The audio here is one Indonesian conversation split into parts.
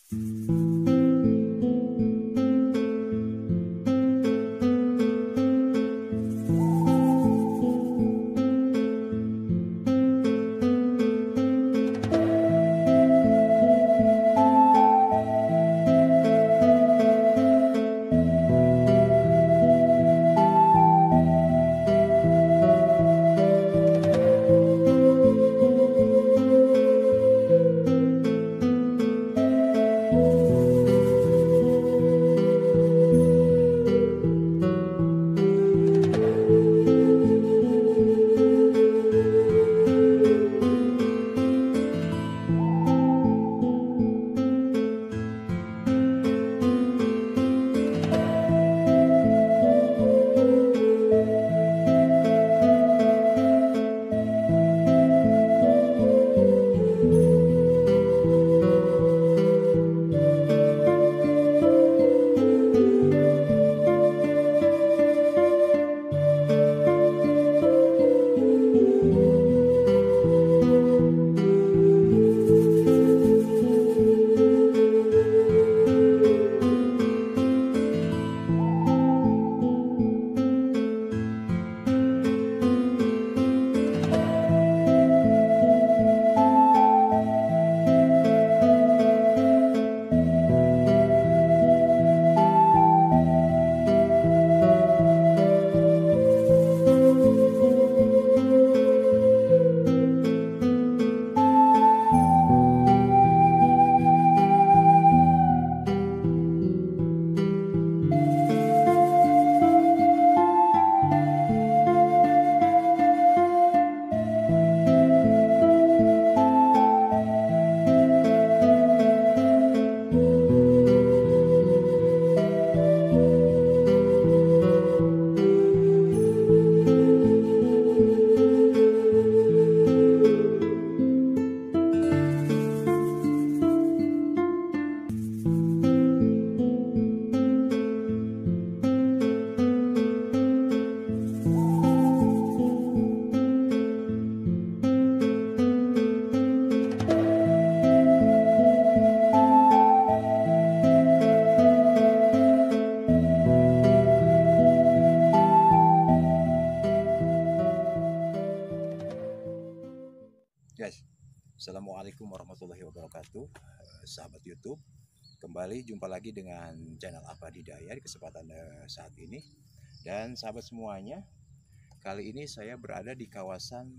Guys, Assalamualaikum warahmatullahi wabarakatuh. Sahabat YouTube, kembali jumpa lagi dengan channel Afadhidaya di kesempatan saat ini. Dan sahabat semuanya, kali ini saya berada di kawasan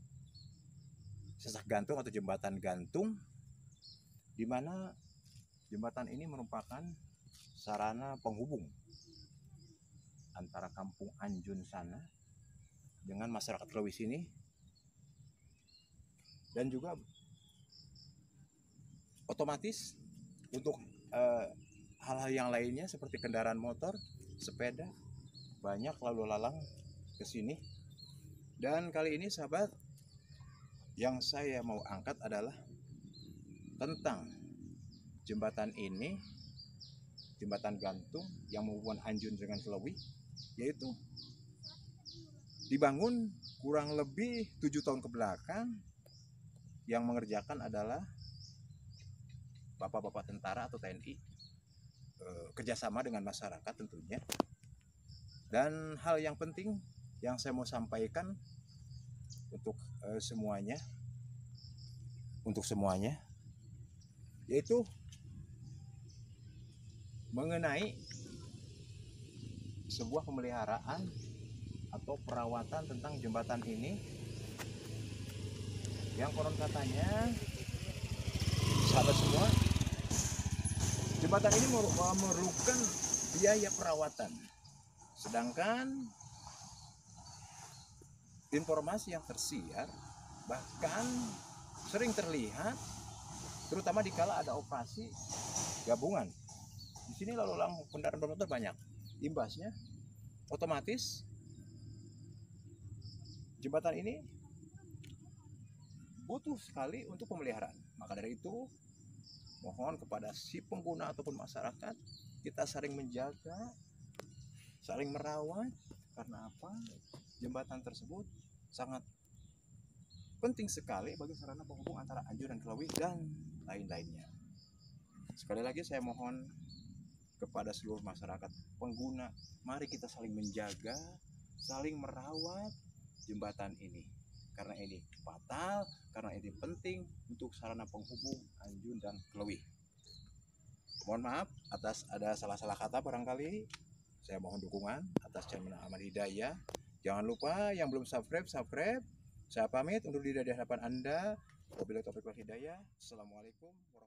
Sesak Gantung atau Jembatan Gantung, di mana jembatan ini merupakan sarana penghubung antara Kampung Anjun sana dengan masyarakat Lewi sini, dan juga otomatis untuk hal-hal yang lainnya seperti kendaraan motor, sepeda, banyak lalu lalang ke sini. Dan kali ini sahabat, yang saya mau angkat adalah tentang jembatan ini, jembatan gantung yang menghubungkan Anjun dengan Lewi, yaitu dibangun kurang lebih 7 tahun ke belakang. Yang mengerjakan adalah bapak-bapak tentara atau TNI, kerjasama dengan masyarakat tentunya. Dan hal yang penting yang saya mau sampaikan untuk semuanya, yaitu mengenai sebuah pemeliharaan atau perawatan tentang jembatan ini, yang konon katanya, sahabat semua, jembatan ini memerlukan biaya perawatan. Sedangkan informasi yang tersiar bahkan sering terlihat, terutama dikala ada operasi gabungan. Di sini lalu lalang kendaraan bermotor banyak. Imbasnya otomatis jembatan ini butuh sekali untuk pemeliharaan. Maka dari itu, mohon kepada si pengguna ataupun masyarakat, kita saling menjaga, saling merawat. Karena apa? Jembatan tersebut sangat penting sekali bagi sarana penghubung antara Anjun dan Lewi dan lain-lainnya. Sekali lagi saya mohon kepada seluruh masyarakat pengguna, mari kita saling menjaga, saling merawat jembatan ini. Karena ini fatal, karena ini penting untuk sarana penghubung Anjun dan Klewih. Mohon maaf atas ada salah-salah kata barangkali. Saya mohon dukungan atas channel Ahmad Hidayah. Jangan lupa yang belum subscribe. Saya pamit undur diri dari hadapan Anda. Wabillahi taufiq wal hidayah. Assalamualaikum.